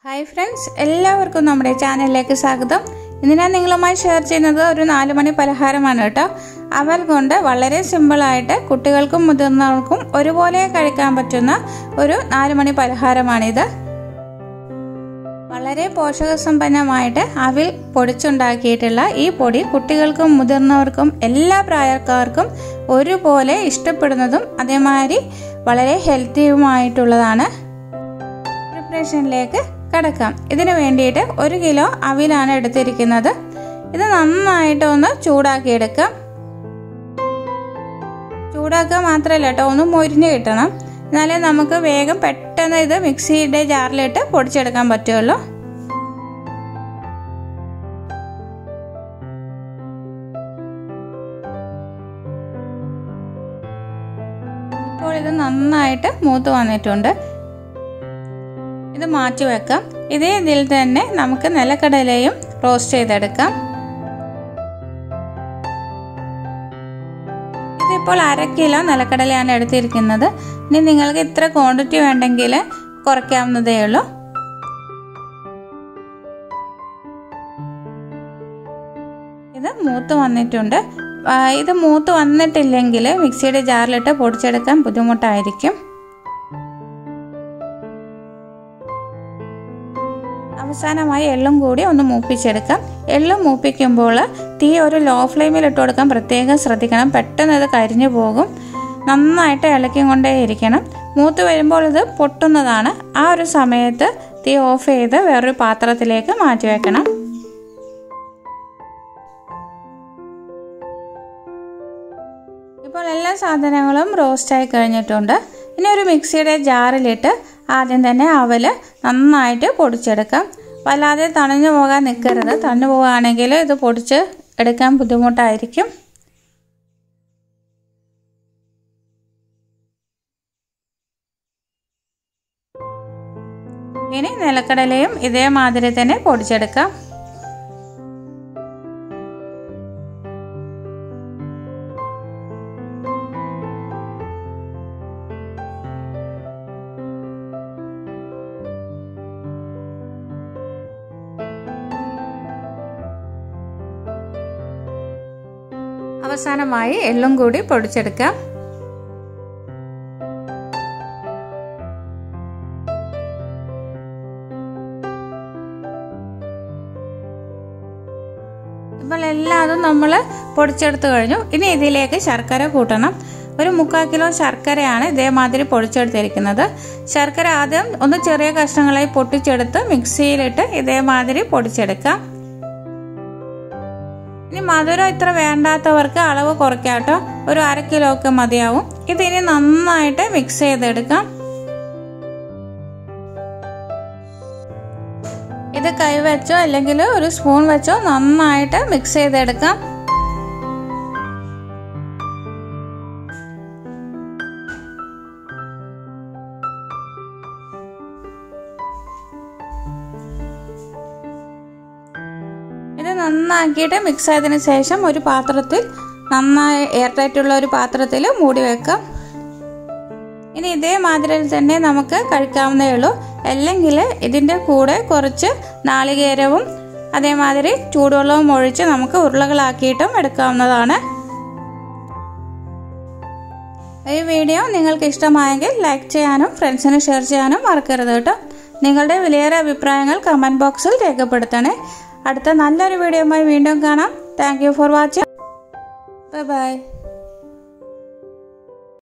Hi friends, എല്ലാവർക്കും നമ്മുടെ ചാനലിലേക്ക് സ്വാഗതം. ഇന്ന് ഞാൻ നിങ്ങളുമായി ഷെയർ ചെയ്യുന്നത് ഒരു 4 മണി പലഹാരമാണ് കേട്ടോ. അവൽ കൊണ്ട് വളരെ സിമ്പിളായിട്ട് കുട്ടികൾക്കും മുതിർന്നവർക്കും ഒരുപോലെ കഴിക്കാൻ പറ്റുന്ന ഒരു 4 മണി പലഹാരമാണിത്. വളരെ പോഷകസമ്പന്നമായിട്ട് അവിൽ പൊടിച്ചുണ്ടാക്കിയിട്ടുള്ള ഈ പൊടി കുട്ടികൾക്കും മുതിർന്നവർക്കും എല്ലാ പ്രായക്കാർക്കും ഒരുപോലെ ഇഷ്ടപ്പെടുന്നതും അതേമാതിരി വളരെ ഹെൽത്തിയുമായിട്ടുള്ളതാണ്. പ്രിപ്പറേഷനിലേക്ക് കടക്കാം. ഇതിനു വേണ്ടിയിട്ട് 1 കിലോ അവിലാണ് എടുത്തിരിക്കുന്നത്. ഇത് നന്നായിട്ടൊന്ന് ചൂടാക്കിയെടുക്കാം. ചൂടാക്കുക മാത്രമല്ല കേട്ടോ, ഒന്ന് മൊരിഞ്ഞ് കിട്ടണം. എന്നാലേ നമുക്ക് വേഗം പെട്ടെന്ന് ഇത് മിക്സിയുടെ ജാറിലിട്ട് പൊടിച്ചെടുക്കാൻ പറ്റുള്ളൂ. ഇപ്പോൾ ഇത് നന്നായിട്ട് മൂത്ത് വന്നിട്ടുണ്ട്. ഇത് മാറ്റി വെക്കാം. ഇതിൽ തന്നെ നമുക്ക് നിലക്കടലയും റോസ്റ്റ് ചെയ്തെടുക്കാം. ഇതിപ്പോൾ 1/2 കിലോ നിലക്കടലയാണ് എടുത്തിരിക്കുന്നത്. ഇനി നിങ്ങൾക്ക് ഇത്ര ക്വാണ്ടിറ്റി വേണ്ടെങ്കിൽ കുറയ്ക്കാവുന്നതേ ഉള്ളൂ. ഇത് മൂത്ത് വന്നിട്ടുണ്ട്. ഇത് മൂത്ത് വന്നിട്ടില്ലെങ്കിൽ മിക്സിയുടെ ജാറിലിട്ട് പൊടിച്ചെടുക്കാൻ ബുദ്ധിമുട്ടായിരിക്കും. അവസാനമായി എള്ളും കൂടി ഒന്ന് മൂപ്പിച്ചെടുക്കാം. എള്ള് മൂപ്പിക്കുമ്പോൾ തീ ഒരു ലോ ഫ്ലെയിമിൽ ഇട്ട് കൊടുക്കാൻ പ്രത്യേകം ശ്രദ്ധിക്കണം. പെട്ടെന്ന് ഇത് കരിഞ്ഞു പോകും. നന്നായിട്ട് ഇളക്കി കൊണ്ടേ ഇരിക്കണം. മൂത്ത് വരുമ്പോൾ ഇത് പൊട്ടുന്നതാണ്. ആ ഒരു സമയത്ത് തീ ഓഫ് ചെയ്ത് വേറൊരു പാത്രത്തിലേക്ക് മാറ്റി വെക്കണം. ഇപ്പോൾ എല്ലാ സാധനങ്ങളും റോസ്റ്റായി കഴിഞ്ഞിട്ടുണ്ട്. ഇനി ഒരു മിക്സിയുടെ ജാറിലിട്ട് ആദ്യം തന്നെ അവല് നന്നായിട്ട് പൊടിച്ചെടുക്കാം. വല്ലാതെ തണിഞ്ഞു പോകാൻ നിൽക്കരുത്. തണിഞ്ഞു പോകുകയാണെങ്കിൽ ഇത് പൊടിച്ച് എടുക്കാൻ ബുദ്ധിമുട്ടായിരിക്കും. ഇനി നിലക്കടലയും ഇതേമാതിരി തന്നെ പൊടിച്ചെടുക്കാം. അവസാനമായി എള്ളും കൂടി പൊടിച്ചെടുക്കാം. ഇപ്പോൾ എല്ലാതും നമ്മൾ പൊടിച്ചെടുത്ത് കഴിഞ്ഞു. ഇനി ഇതിലേക്ക് ശർക്കര കൂട്ടണം. ഒരു 3/4 കിലോ ശർക്കരയാണ് ഇതേമാതിരി പൊടിച്ചെടുത്തിരിക്കുന്നത്. ശർക്കര ആദ്യം ഒന്ന് ചെറിയ കഷ്ണങ്ങളായി പൊട്ടിച്ചെടുത്ത് മിക്സിയിലിട്ട് ഇതേമാതിരി പൊടിച്ചെടുക്കാം. ഇനി മധുരം ഇത്ര വേണ്ടാത്തവർക്ക് അളവ് കുറയ്ക്കാട്ടോ. ഒരു 1/2 കിലോ ഒക്കെ മതിയാവും. ഇതിനി നന്നായിട്ട് മിക്സ് ചെയ്തെടുക്കാം. ഇത് കൈ വെച്ചോ അല്ലെങ്കിൽ ഒരു സ്പൂൺ വെച്ചോ നന്നായിട്ട് മിക്സ് ചെയ്തെടുക്കാം. ഇത് നന്നാക്കിയിട്ട് മിക്സ് ആയതിനു ശേഷം ഒരു പാത്രത്തിൽ നന്നായി എയർ ടൈറ്റുള്ള ഒരു പാത്രത്തിൽ മൂടി വെക്കാം. ഇനി ഇതേമാതിരി തന്നെ നമുക്ക് കഴിക്കാവുന്നേ ഉള്ളൂ. അല്ലെങ്കിൽ ഇതിൻ്റെ കൂടെ കുറച്ച് നാളികേരവും അതേമാതിരി ചൂടുവെള്ളവും ഒഴിച്ച് നമുക്ക് ഉരുളകളാക്കിയിട്ടും എടുക്കാവുന്നതാണ്. ഈ വീഡിയോ നിങ്ങൾക്ക് ഇഷ്ടമായെങ്കിൽ ലൈക്ക് ചെയ്യാനും ഫ്രണ്ട്സിന് ഷെയർ ചെയ്യാനും മറക്കരുത് കേട്ടോ. നിങ്ങളുടെ വിലയേറിയ അഭിപ്രായങ്ങൾ കമൻറ്റ് ബോക്സിൽ രേഖപ്പെടുത്തണേ. അടുത്ത നല്ലൊരു വീഡിയോയുമായി വീണ്ടും കാണാം. Thank you for watching. Bye by.